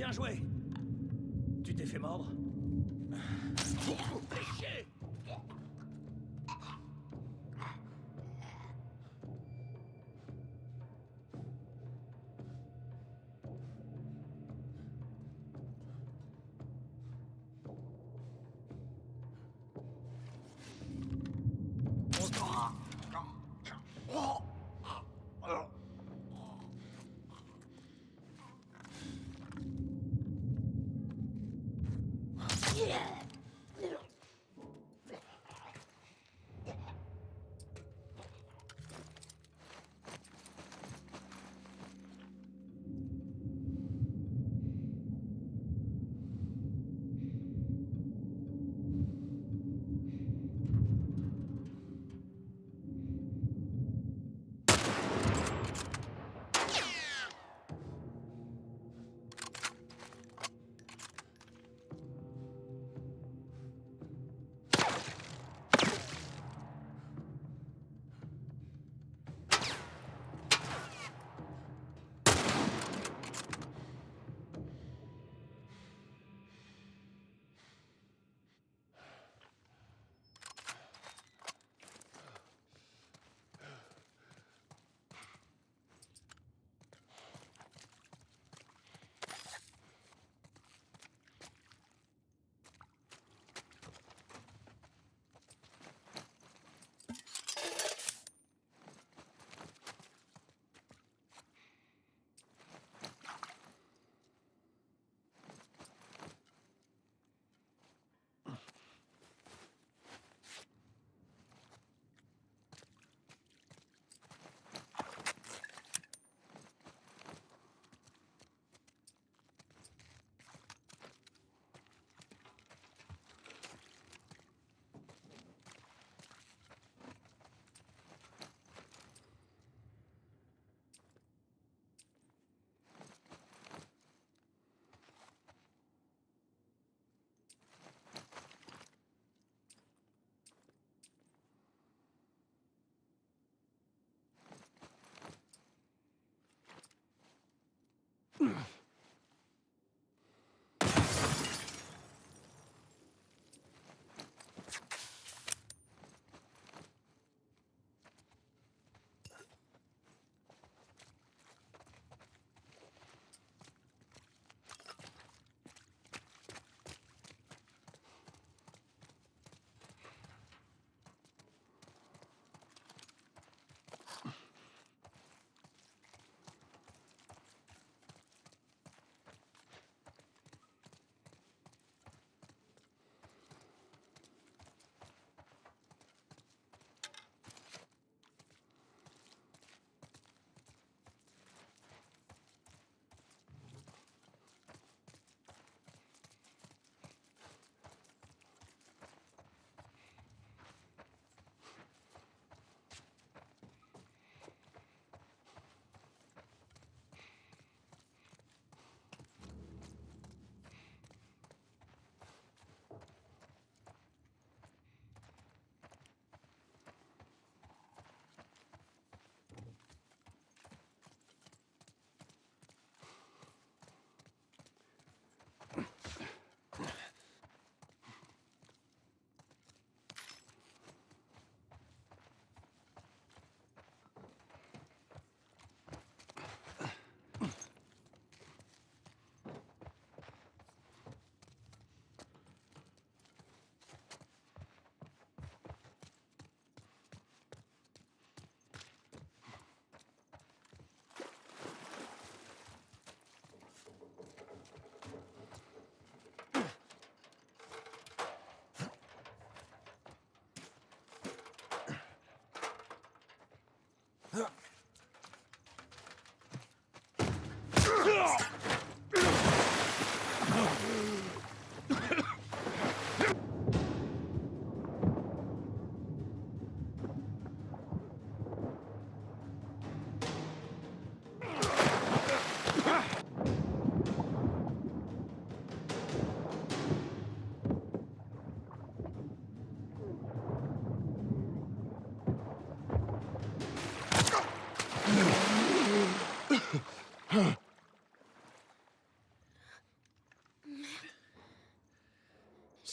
Bien joué. Tu t'es fait mordre? Léger.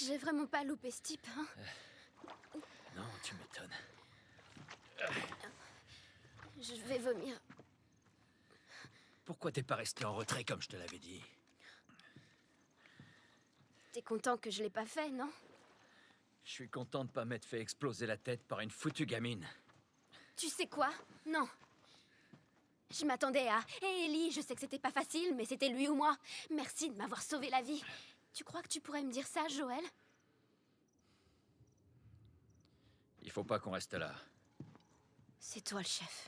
J'ai vraiment pas loupé ce type, hein. Non, tu m'étonnes. Je vais vomir. Pourquoi t'es pas resté en retrait comme je te l'avais dit? T'es content que je l'ai pas fait, non? Je suis content de pas m'être fait exploser la tête par une foutue gamine. Tu sais quoi? Non. Je m'attendais à... Hé Ellie, je sais que c'était pas facile, mais c'était lui ou moi. Merci de m'avoir sauvé la vie. Tu crois que tu pourrais me dire ça, Joël? Il faut pas qu'on reste là. C'est toi le chef.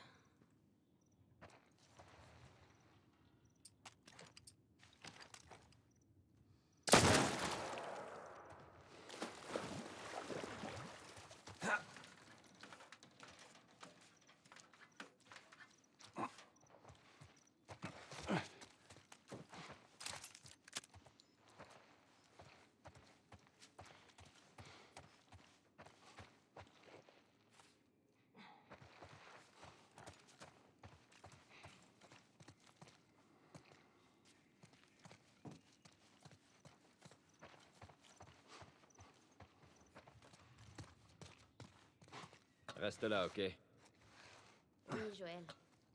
Reste là, ok? Oui, Joël.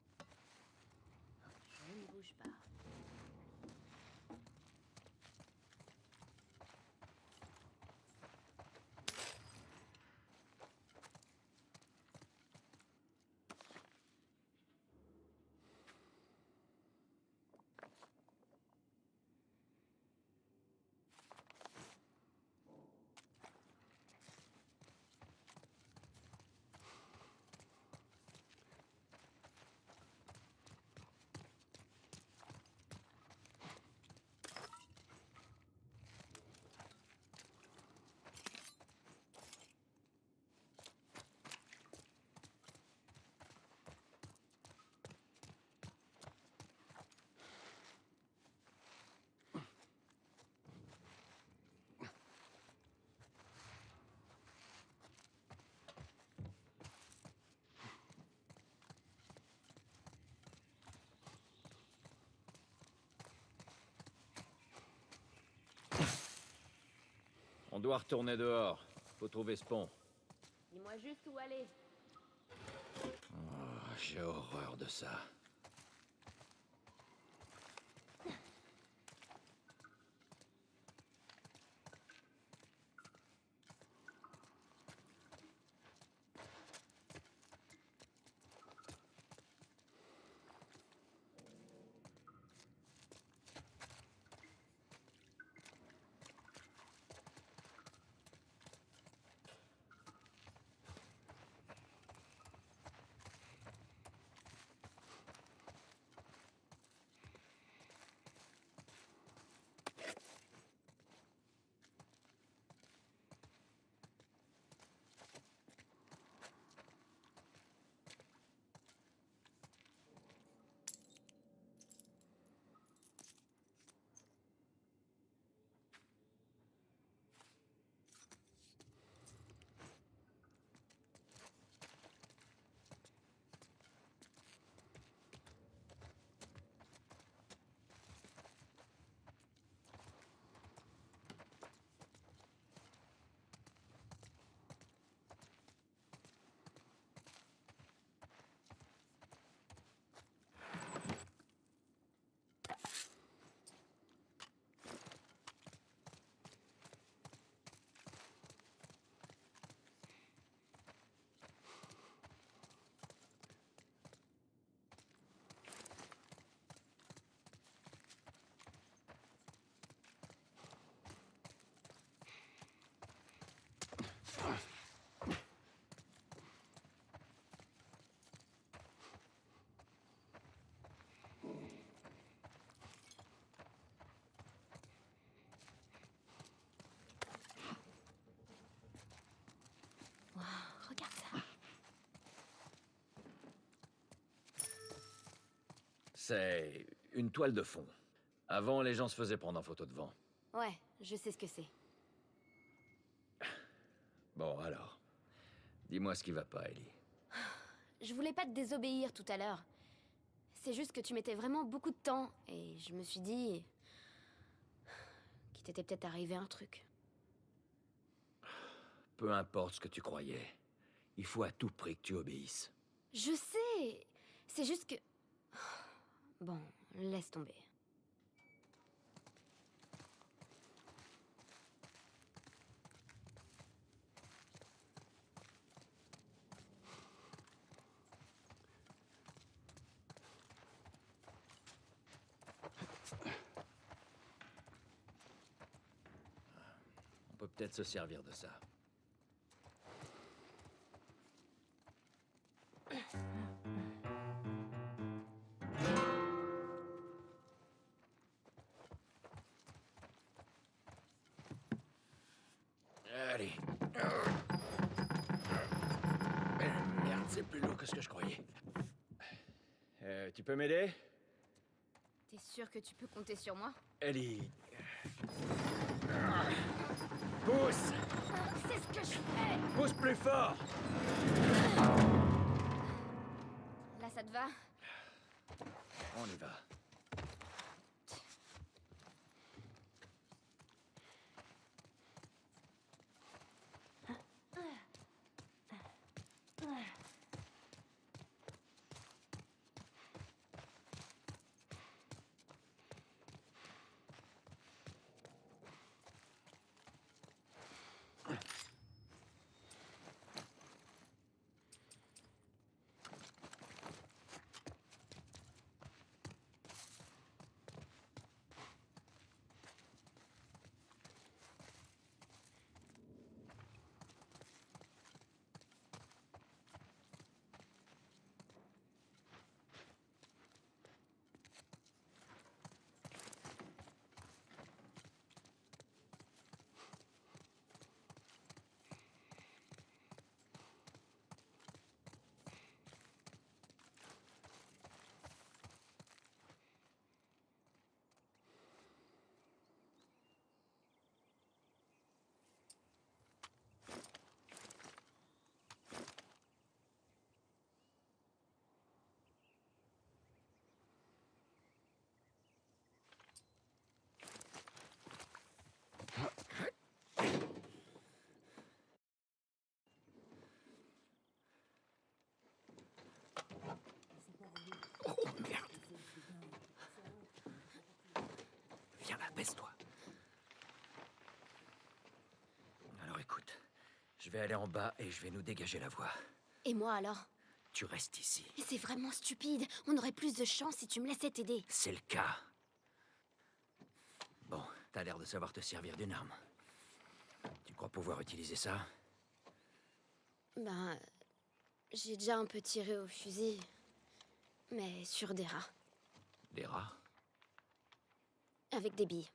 Je ne bouge pas. On doit retourner dehors. Faut trouver ce pont. Dis-moi juste où aller. Oh, j'ai horreur de ça. Regarde ça. C'est une toile de fond. Avant, les gens se faisaient prendre en photo devant. Ouais, je sais ce que c'est. Bon, alors. Dis-moi ce qui va pas, Ellie. Je voulais pas te désobéir tout à l'heure. C'est juste que tu mettais vraiment beaucoup de temps, et je me suis dit... qu'il t'était peut-être arrivé un truc. Peu importe ce que tu croyais. Il faut à tout prix que tu obéisses. Je sais. C'est juste que... Bon, laisse tomber. On peut peut-être se servir de ça. Allez. Merde, c'est plus lourd que ce que je croyais. Tu peux m'aider? T'es sûr que tu peux compter sur moi? Ellie. Pousse! C'est ce que je fais! Pousse plus fort! Là, ça te va? On y va. Viens là, baisse-toi. Alors écoute, je vais aller en bas et je vais nous dégager la voie. Et moi, alors? Tu restes ici. Mais c'est vraiment stupide. On aurait plus de chance si tu me laissais t'aider. C'est le cas. Bon, t'as l'air de savoir te servir d'une arme. Tu crois pouvoir utiliser ça? Ben... J'ai déjà un peu tiré au fusil. Mais sur des rats. Des rats? Avec des billes.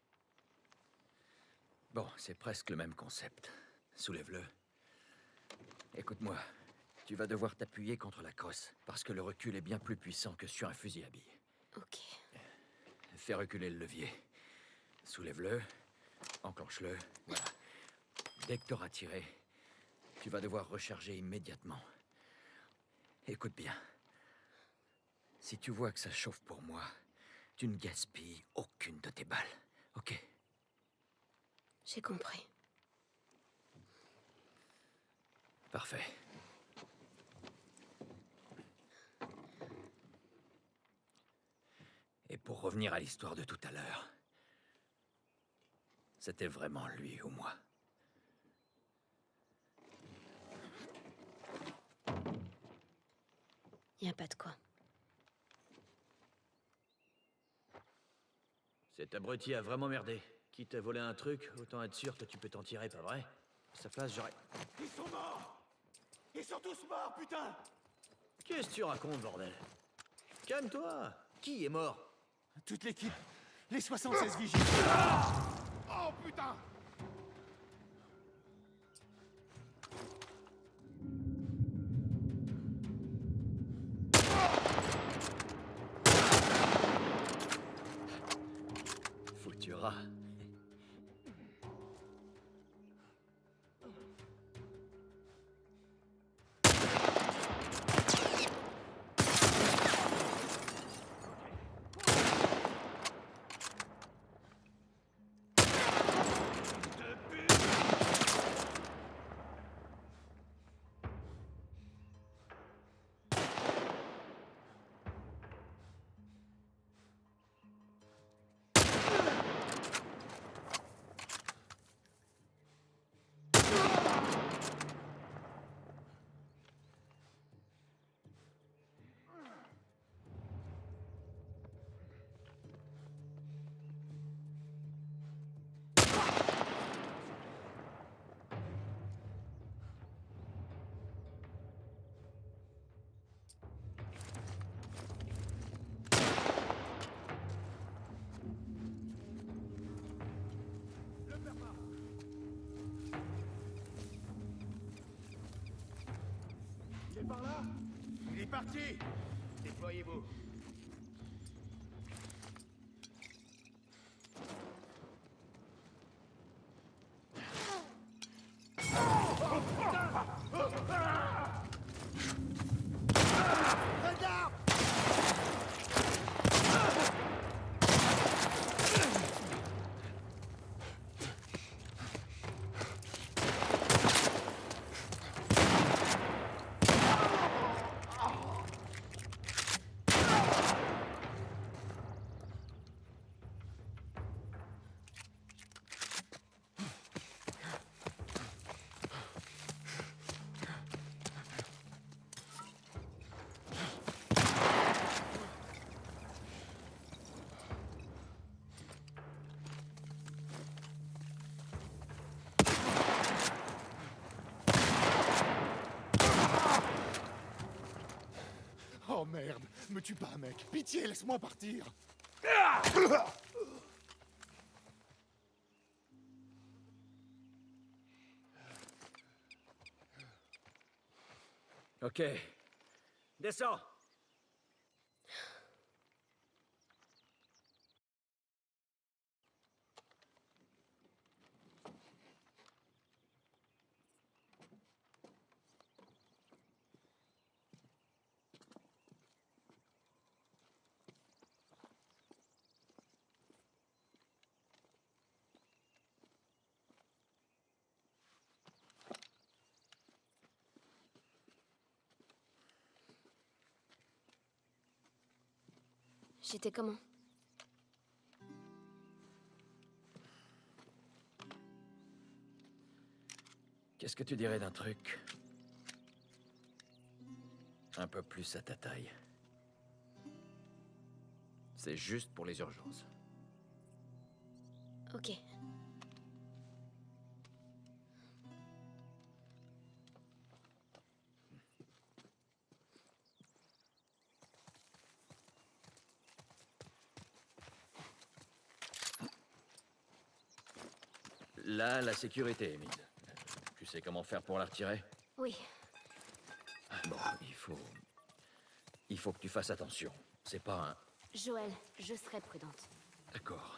Bon, c'est presque le même concept. Soulève-le. Écoute-moi, tu vas devoir t'appuyer contre la crosse, parce que le recul est bien plus puissant que sur un fusil à billes. Ok. Fais reculer le levier. Soulève-le, enclenche-le, voilà. Dès que t'auras tiré, tu vas devoir recharger immédiatement. Écoute bien. Si tu vois que ça chauffe pour moi, tu ne gaspilles aucune de tes balles, ok? J'ai compris. Parfait. Et pour revenir à l'histoire de tout à l'heure, c'était vraiment lui ou moi. Y a pas de quoi. Cet abruti a vraiment merdé. Quitte à voler un truc, autant être sûr que tu peux t'en tirer, pas vrai? À sa place, j'aurais... Ils sont morts! Ils sont tous morts, putain! Qu'est-ce que tu racontes, bordel? Calme-toi! Qui est mort? Toute l'équipe, les 76 vigiles. Oh putain! Foutu rat. parti! Déployez-vous. Regarde! Oh merde, me tue pas, mec. Pitié, laisse-moi partir. Ok. Descends. J'étais comment? Qu'est-ce que tu dirais d'un truc un peu plus à ta taille? C'est juste pour les urgences. Ok. Là, la sécurité est mise. Tu sais comment faire pour la retirer? Oui. Bon, il faut que tu fasses attention. C'est pas un... Joël, je serai prudente. D'accord.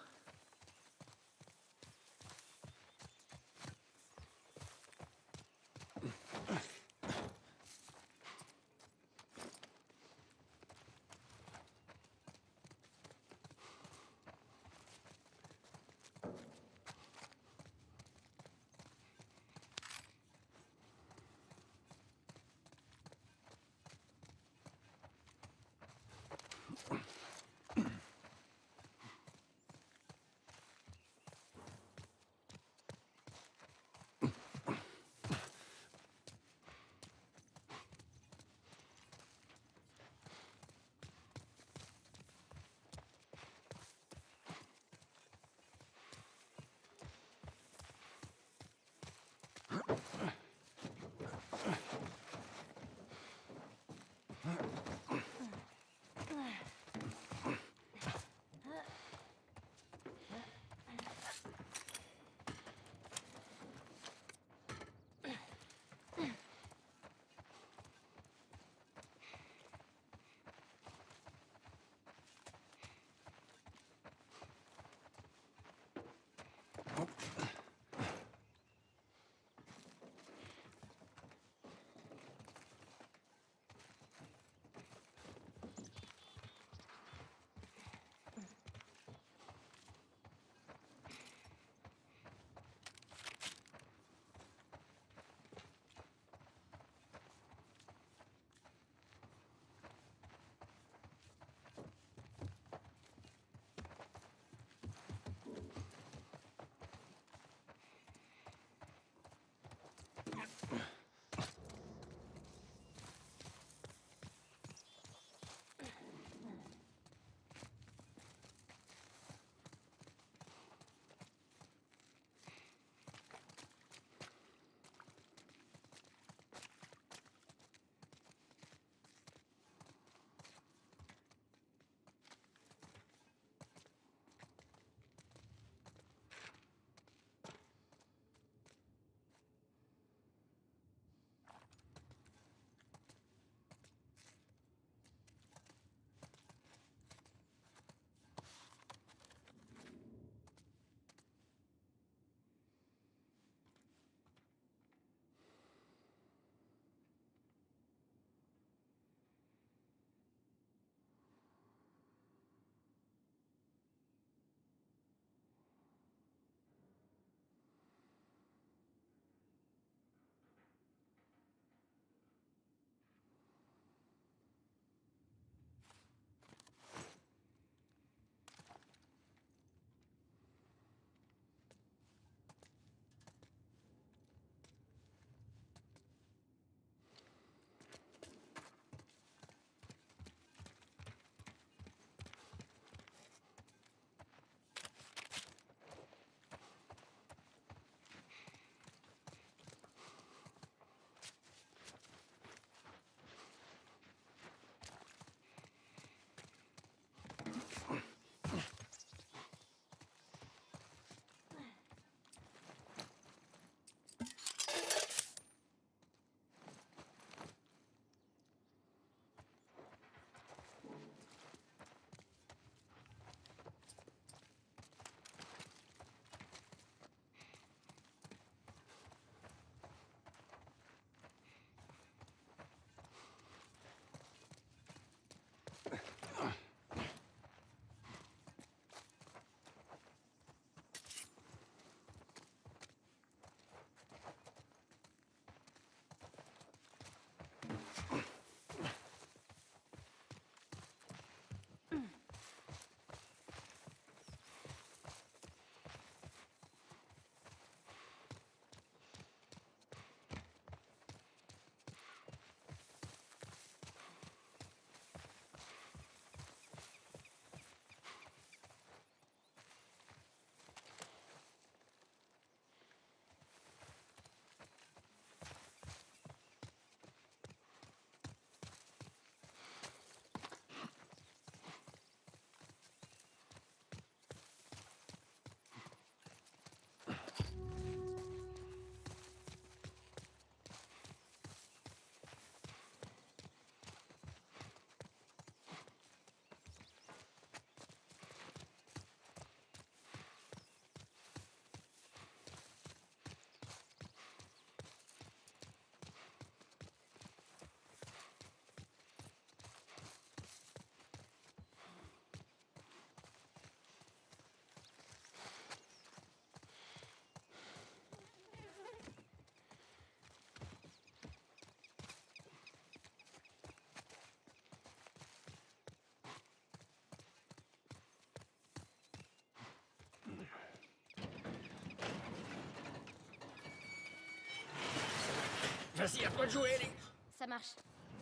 Vas-y, à toi de jouer, Ellie. Ça marche.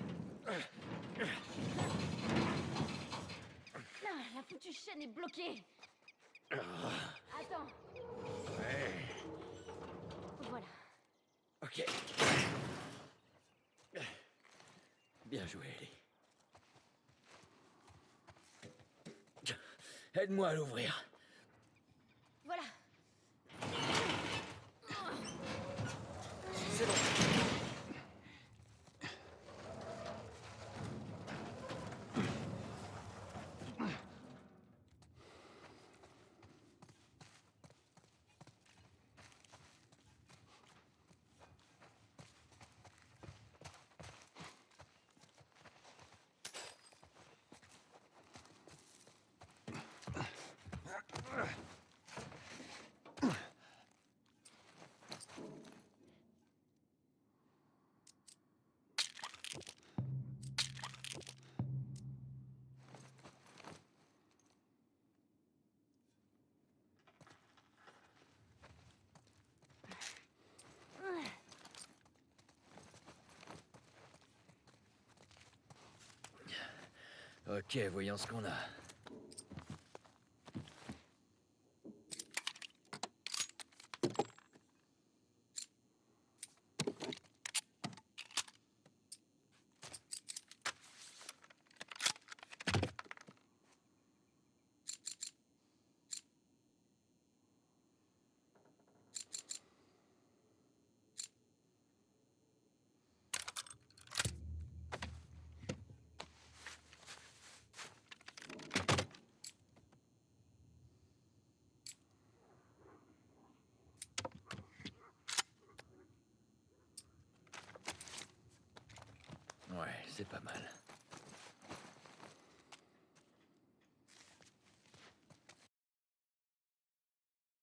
La foutue chaîne est bloquée. Attends. Ouais. Voilà. Ok. Bien joué, Ellie. Aide-moi à l'ouvrir. Voilà. C'est bon. Ok, voyons ce qu'on a. Ouais, c'est pas mal.